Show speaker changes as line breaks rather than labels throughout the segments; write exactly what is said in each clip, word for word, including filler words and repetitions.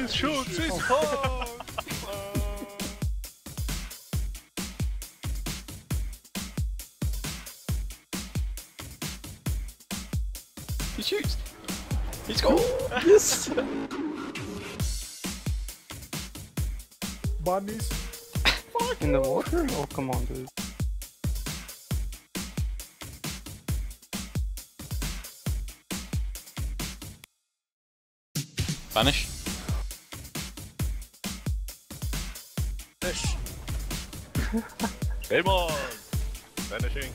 His shorts, his heart!
He shoots! He's got yes!
Bunnies.
In the water? Oh, come on, dude. Banish.
Fish! Game on! Vanishing.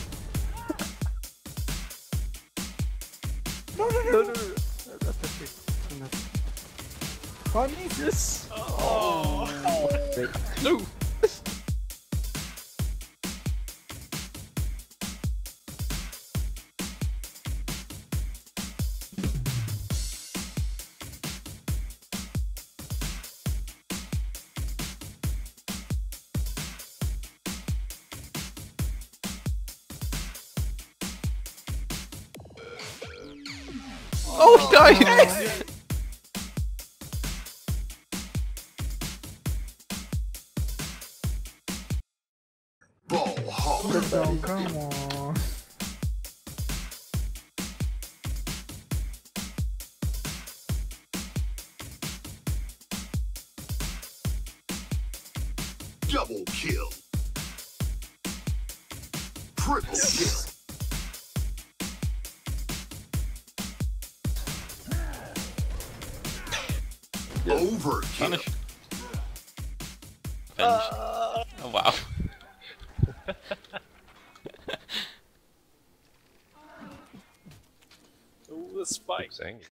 No, no, no,
No,
no.
no, no. That's okay.
Bunnies.
Yes!
Oh!
No! Oh, he died!
Ball hog.
Put down, come on.
Double kill. Triple kill. Overkill.
Finish. Finish. Oh wow.
Oh, the spike.